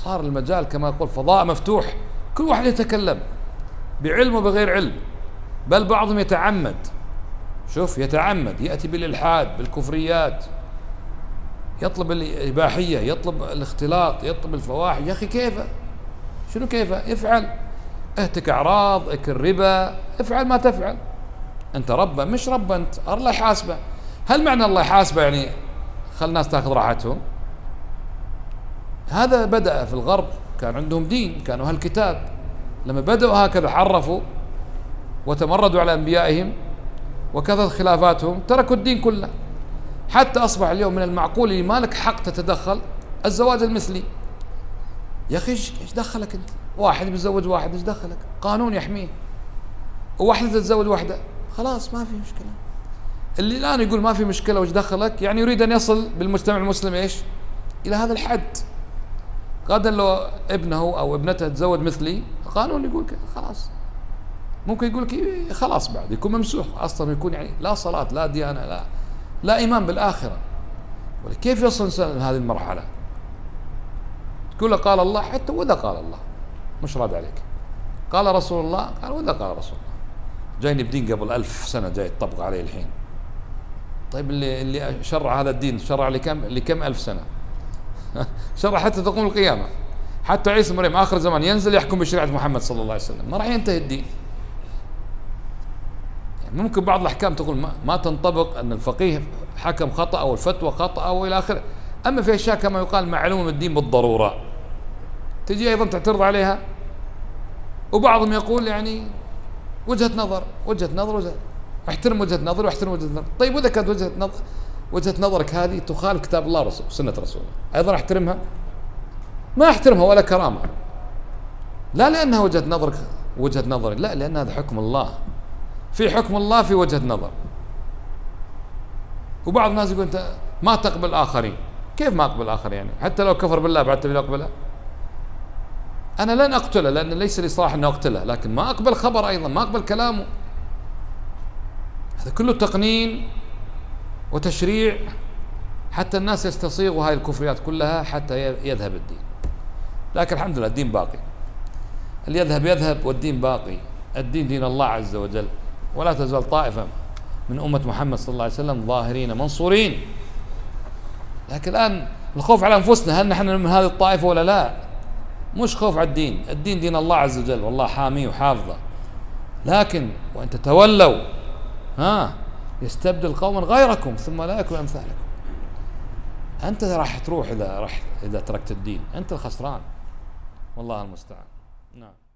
صار المجال كما يقول فضاء مفتوح، كل واحد يتكلم بعلم وبغير علم، بل بعضهم يتعمد، شوف يتعمد يأتي بالإلحاد بالكفريات، يطلب الإباحية، يطلب الاختلاط، يطلب الفواحش. يا أخي كيف؟ شنو كيف؟ افعل، اهتك أعراض، اكل ربا، افعل ما تفعل. أنت ربه مش ربه، أنت الله يحاسبه. هل معنى الله يحاسبه يعني خل الناس تاخذ راحتهم؟ هذا بدأ في الغرب، كان عندهم دين، كانوا أهل الكتاب، لما بدأوا هكذا حرفوا وتمردوا على أنبيائهم وكثرت خلافاتهم تركوا الدين كله، حتى أصبح اليوم من المعقول اللي ما لك حق تتدخل الزواج المثلي. يا أخي إيش دخلك أنت؟ واحد بيتزوج واحد، إيش دخلك؟ قانون يحميه. وواحدة تتزوج واحدة، خلاص ما في مشكلة. اللي الآن يقول ما في مشكلة وإيش دخلك، يعني يريد أن يصل بالمجتمع المسلم إيش؟ إلى هذا الحد. غدا لو ابنه أو ابنته تزوج مثلي، القانون يقول خلاص، ممكن يقول لك خلاص بعد يكون ممسوح أصلا، يكون يعني لا صلاة لا ديانة لا إيمان بالآخرة. كيف يصل الإنسان لهذه المرحلة؟ تقول له قال الله، حتى وإذا قال الله مش راد عليك. قال رسول الله، قال وإذا قال رسول الله. جايني بدين قبل 1000 سنة جاي يطبق عليه الحين. طيب اللي شرع هذا الدين شرع لكم 1000 سنة؟ شرع حتى تقوم القيامة، حتى عيسى مريم آخر زمان ينزل يحكم بشريعة محمد صلى الله عليه وسلم، ما راح ينتهي الدين. يعني ممكن بعض الأحكام تقول ما تنطبق، أن الفقيه حكم خطأ أو الفتوى خطأ أو إلى آخره، أما في أشياء كما يقال معلومة من الدين بالضرورة تجي أيضا تعترض عليها. وبعضهم يقول يعني وجهة نظر احترم وجهة نظر واحترم وجهة نظر. طيب وإذا كانت وجهة نظرك هذه تخالف كتاب الله وسنة رسوله، أيضا احترمها؟ ما احترمها ولا كرامة. لا لأنها وجهة نظري، لا، لأن هذا حكم الله، في حكم الله في وجهة نظر. وبعض الناس يقول أنت ما تقبل الآخرين. كيف ما أقبل الآخر يعني؟ حتى لو كفر بالله بعد تبي أقبله؟ أنا لن أقتله لأن ليس لي صلاح أن أقتله، لكن ما أقبل خبر أيضا، ما أقبل كلامه. هذا كله تقنين وتشريع حتى الناس يستصيغوا هاي الكفريات كلها حتى يذهب الدين. لكن الحمد لله الدين باقي، اللي يذهب والدين باقي. الدين دين الله عز وجل، ولا تزال طائفة من أمة محمد صلى الله عليه وسلم ظاهرين منصورين. لكن الآن الخوف على أنفسنا، هل نحن من هذه الطائفة ولا لا؟ مش خوف على الدين، الدين دين الله عز وجل والله حاميه وحافظه. لكن وأن تتولوا يستبدل قوما غيركم ثم لا يكون أمثالكم. أنت راح تروح إذا تركت الدين، أنت الخسران، والله المستعان. نعم.